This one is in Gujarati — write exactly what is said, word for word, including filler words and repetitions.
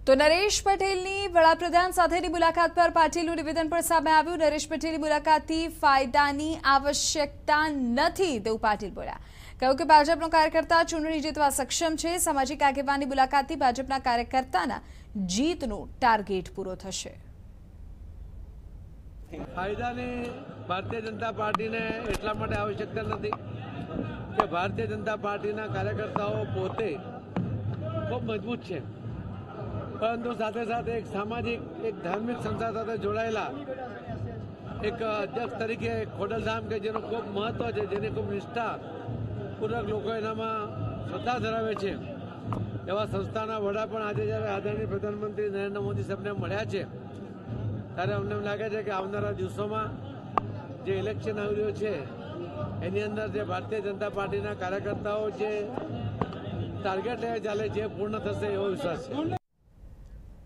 તો નરેશ પટેલની વડાપ્રધાન સાથેની મુલાકાત પર પાટીલનું નિવેદન પણ સામે આવ્યું। નરેશ પટેલની મુલાકાતથી ફાયદાની આવશ્યકતા નથી તેવું પાટીલ બોલ્યા। કહ્યું કે ભાજપનો કાર્યકર્તા ચૂંટણી જીતવા સક્ષમ છે। સામાજિક આગેવાનની મુલાકાતથી ભાજપના કાર્યકર્તાના જીતનો ટાર્ગેટ પૂરો થશે। ફાયદાની ભારતીય જનતા પાર્ટીને એટલા માટે આવશ્યકતા નથી કે ભારતીય જનતા પાર્ટીના કાર્યકર્તાઓ પોતે ખૂબ મજબૂત છે, પરંતુ સાથે સાથે એક સામાજિક એક ધાર્મિક સંસ્થા સાથે જોડાયેલા એક અધ્યક્ષ તરીકે ખોડલધામ કે જેનું ખૂબ મહત્વ છે, જેની ખૂબ નિષ્ઠાપૂર્વક લોકો એનામાં શ્રદ્ધા ધરાવે છે, એવા સંસ્થાના વડા પણ આજે જ્યારે આદરણીય પ્રધાનમંત્રી નરેન્દ્ર મોદી સાહેબને મળ્યા છે ત્યારે અમને એમ લાગે છે કે આવનારા દિવસોમાં જે ઇલેક્શન આવી રહ્યું છે એની અંદર જે ભારતીય જનતા પાર્ટીના કાર્યકર્તાઓ જે ટાર્ગેટ લઈને ચાલે જે પૂર્ણ થશે એવો વિશ્વાસ છે।